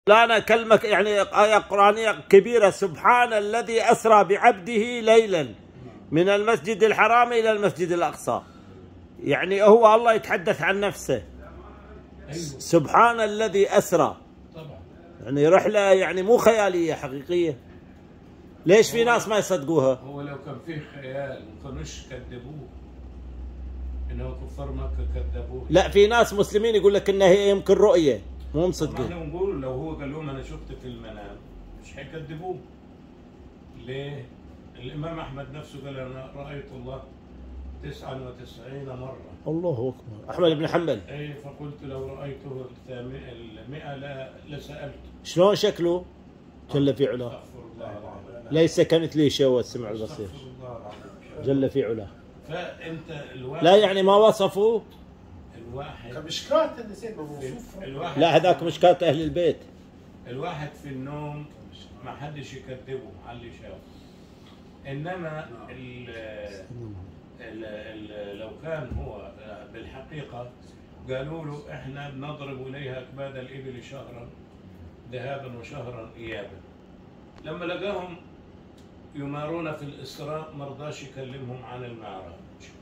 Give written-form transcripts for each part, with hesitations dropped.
لنا كلمة يعني آية قرآنية كبيرة: سبحان الذي أسرى بعبده ليلا من المسجد الحرام إلى المسجد الأقصى. يعني هو الله يتحدث عن نفسه. سبحان الذي أسرى، يعني رحلة يعني مو خيالية، حقيقية. ليش في ناس ما يصدقوها؟ هو لو كان فيه خيال ما كانوش كذبوه، انه كفار مكة كذبوه. لا، في ناس مسلمين يقول لك انها هي يمكن رؤية، مو مصدقين. احنا نقول لو هو قال لهم انا شفت في المنام مش حيكذبوه. ليه؟ الامام احمد نفسه قال انا رايت الله 99 مرة. الله اكبر. احمد بن حنبل. اي، فقلت لو رايته 100 لسالته. شلون شكله؟ جل في علاه. ليس كمثله شيء وهو السميع البصير. جل في علاه. فانت الواحد لا يعني ما وصفوا الواحد كمشكات النسيب موصوف. لا هذاك مشكات اهل البيت. الواحد في النوم ما حدش يكذبه على اللي شافه. انما لو كان هو بالحقيقه قالوا له احنا نضرب اليها اكباد الابل شهرا ذهابا وشهرا ايابا، لما لقاهم يمارون في الاسراء ما رضاش يكلمهم عن المعراج.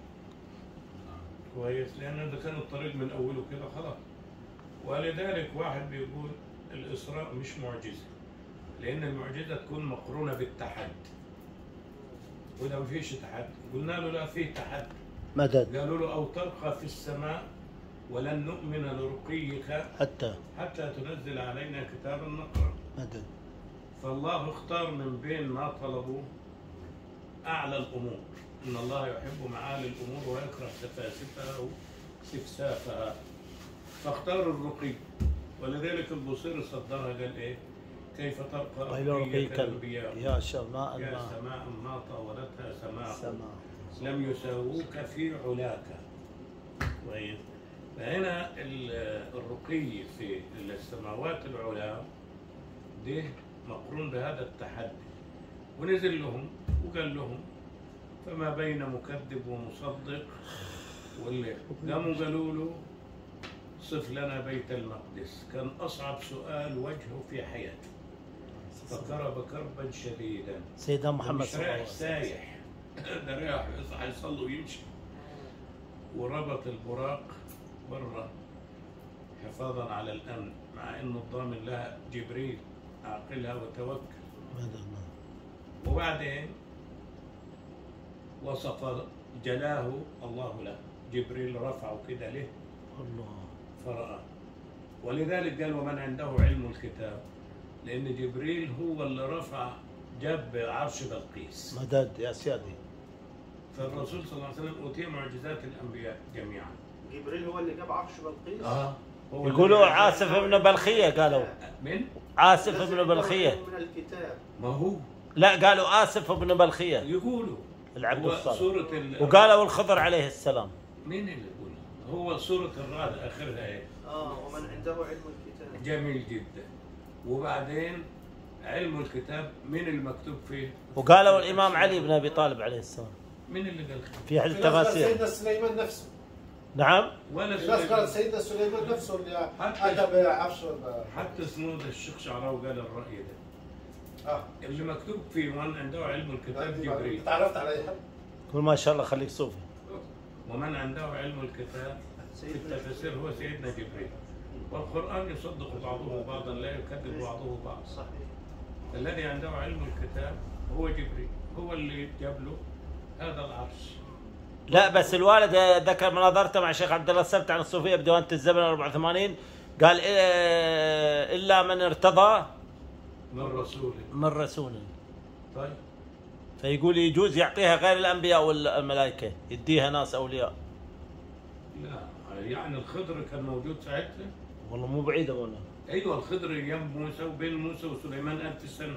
كويس، لان اذا كان الطريق من اوله كده خلاص. ولذلك واحد بيقول الاسراء مش معجزه، لان المعجزه تكون مقرونه بالتحدي، وإذا ما فيش تحدي قلنا له لا فيه تحدي. مدد. قالوا له أو ترقى في السماء ولن نؤمن لرقيك حتى تنزل علينا كتابا نقرأ. مدد. فالله اختار من بين ما طلبوا أعلى الأمور، إن الله يحب معالي الأمور ويكره سفاسفها أو سفسافها، فاختاروا الرقي. ولذلك البصيري صدرها قال إيه؟ كيف ترقى رقيك الأنبياء يا شماء يا سماء ما طاولتها سماء لم يساووك في علاك. كويس. فهنا الرقي في السماوات العلا ده مقرون بهذا التحدي، ونزل لهم وقال لهم فما بين مكذب ومصدق. واللي قاموا قالوا له صف لنا بيت المقدس، كان أصعب سؤال وجهه في حياته، فكرب كربا شديدا. سيدنا محمد صلى الله عليه وسلم سايح ده رايح يصحى يصلي ويمشي، وربط البراق برا حفاظا على الامن، مع انه الضامن لها جبريل اعقلها وتوكل. وبعدين وصف جلاه الله له، جبريل رفعه كده له الله فرأى. ولذلك قال ومن عنده علم الكتاب، لأن جبريل هو اللي رفع جاب عرش بلقيس. مدد يا سيادي. فالرسول صلى الله عليه وسلم أوتي معجزات الأنبياء جميعا. جبريل هو اللي جاب عرش بلقيس؟ يقولوا عاصف ابن بلخية. قالوا من؟ عاصف ابن بلخية من الكتاب. ما هو؟ لا قالوا آسف ابن بلخية. يقولوا العبد الصالح. سورة وقالوا الخضر عليه السلام. مين اللي يقول؟ هو سورة الرعد آخرها إيه؟ ومن عنده علم الكتاب. جميل جدا. وبعدين علم الكتاب مين المكتوب فيه؟ وقالوا الإمام علي بن أبي طالب عليه السلام. مين اللي قال؟ في أحد التفاسير. سيدنا سليمان نفسه. نعم. ولا الناس قالت سيدنا سليمان نفسه اللي أتى بعرش. حتى سنود الشيخ شعراوي قال الرأي ده. اللي مكتوب فيه من عنده علم الكتاب جبريل. تعرفت عليها؟ قول ما شاء الله خليك صوفي. ومن عنده علم الكتاب في التفاسير هو سيدنا جبريل. والقرآن يصدق بعضه بعضا لا يكذب بعضه بعضا. صحيح. الذي عنده علم الكتاب هو جبريل، هو اللي جاب له هذا العرش. لا بس الوالد ذكر مناظرته مع الشيخ عبد الله السبت عن الصوفية بديوانة الزمن 84، قال إلا من ارتضى من رسوله. طيب. فيقول يجوز يعطيها غير الأنبياء والملائكة، يديها ناس أولياء. لا يعني الخضر كان موجود ساعتها؟ والله مو بعيد أقول. أيوة الخضر أيام موسى وبين موسى وسليمان 1000 سنة.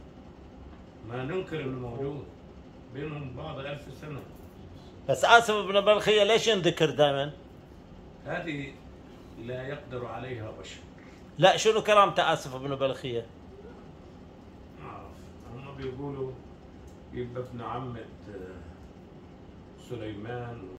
ما ننكر إنه موجود بينهم بعض 1000 سنة. بس آسف بن بلخية ليش ينذكر دائما؟ هذه لا يقدر عليها بشر. لا شنو كرامته آسف بن بلخية؟ ما أعرف، هم بيقولوا يبقى ابن عمة سليمان.